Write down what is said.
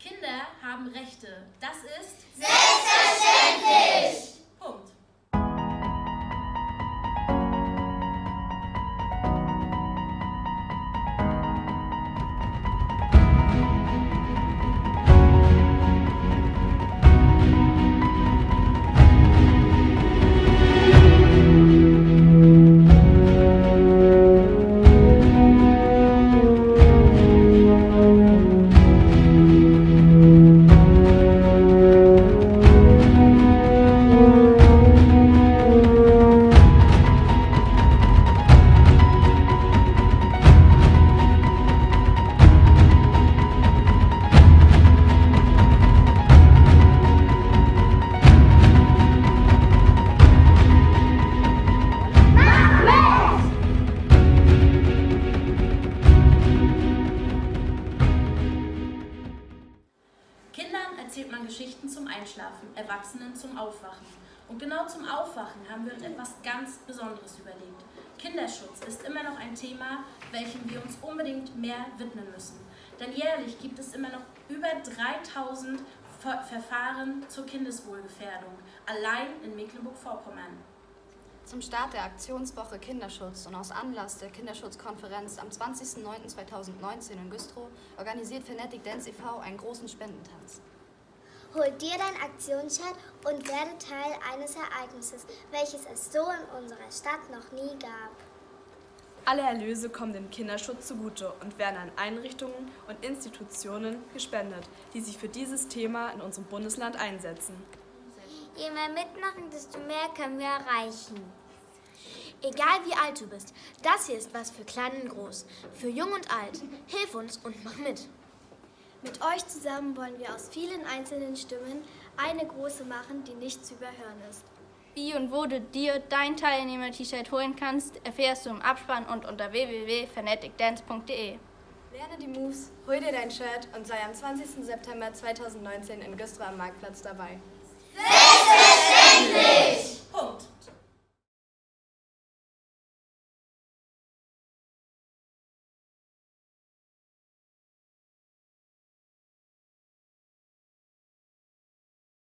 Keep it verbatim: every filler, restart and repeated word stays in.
Kinder haben Rechte. Das ist selbstverständlich. Punkt. Kindern erzählt man Geschichten zum Einschlafen, Erwachsenen zum Aufwachen. Und genau zum Aufwachen haben wir uns etwas ganz Besonderes überlegt. Kinderschutz ist immer noch ein Thema, welchem wir uns unbedingt mehr widmen müssen. Denn jährlich gibt es immer noch über dreitausend Ver- Verfahren zur Kindeswohlgefährdung, allein in Mecklenburg-Vorpommern. Zum Start der Aktionswoche Kinderschutz und aus Anlass der Kinderschutzkonferenz am zwanzigsten neunten zweitausendneunzehn in Güstrow organisiert Phonetic Dance e V einen großen Spendentanz. Hol dir dein Aktionsshirt und werde Teil eines Ereignisses, welches es so in unserer Stadt noch nie gab. Alle Erlöse kommen dem Kinderschutz zugute und werden an Einrichtungen und Institutionen gespendet, die sich für dieses Thema in unserem Bundesland einsetzen. Je mehr mitmachen, desto mehr können wir erreichen. Egal wie alt du bist, das hier ist was für klein und groß, für jung und alt. Hilf uns und mach mit. Mit euch zusammen wollen wir aus vielen einzelnen Stimmen eine große machen, die nicht zu überhören ist. Wie und wo du dir dein Teilnehmer-T-Shirt holen kannst, erfährst du im Abspann und unter w w w punkt phonetic dance punkt d e. Lerne die Moves, hol dir dein Shirt und sei am zwanzigsten September zweitausendneunzehn in Güstrow am Marktplatz dabei.